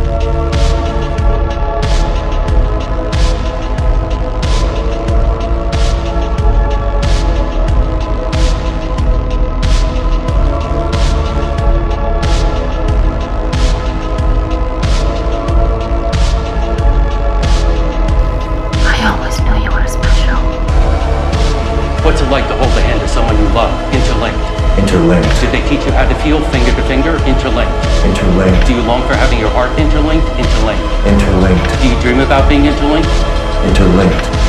What's it like to hold the hand of someone you love? Interlinked. Interlinked. Did they teach you how to feel finger to finger? Interlinked. Interlinked. Do you long for having your heart interlinked? Interlinked. Interlinked. Do you dream about being interlinked? Interlinked.